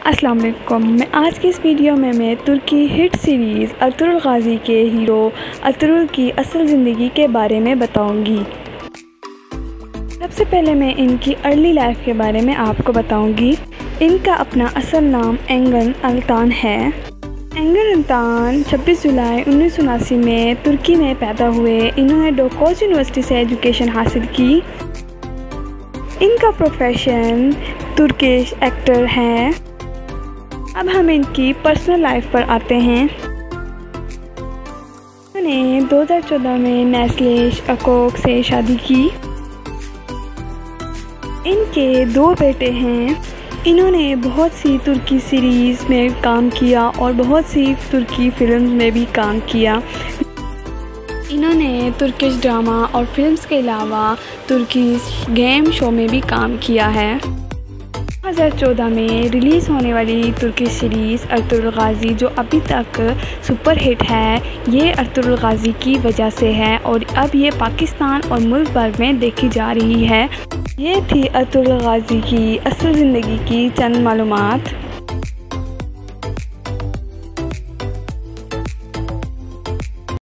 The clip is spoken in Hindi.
अस्सलाम वालेकुम। मैं आज की इस वीडियो में तुर्की हिट सीरीज़ अर्तुगरुल गाज़ी के हीरो अर्तुगरुल की असल ज़िंदगी के बारे में बताऊंगी। सबसे पहले मैं इनकी अर्ली लाइफ के बारे में आपको बताऊंगी। इनका अपना असल नाम एंगन अल्तान है। एंगन अल्तान 26 जुलाई 1979 में तुर्की में पैदा हुए। इन्होंने डोकोज यूनिवर्सिटी से एजुकेशन हासिल की। इनका प्रोफेशन तुर्किश एक्टर है। अब हम इनकी पर्सनल लाइफ पर आते हैं। उन्होंने 2014 में नेस्लिश अकोक से शादी की। इनके 2 बेटे हैं। इन्होंने बहुत सी तुर्की सीरीज़ में काम किया और बहुत सी तुर्की फिल्म में भी काम किया। इन्होंने तुर्किश ड्रामा और फिल्म्स के अलावा तुर्किश गेम शो में भी काम किया है। 2014 में रिलीज़ होने वाली तुर्की सीरीज़ अर्तुगरुल गाज़ी जो अभी तक सुपर हिट है, ये अर्तुगरुल गाज़ी की वजह से है और अब ये पाकिस्तान और मुल्क भर में देखी जा रही है। ये थी अर्तुगरुल गाज़ी की असल ज़िंदगी की चंद मालूमात।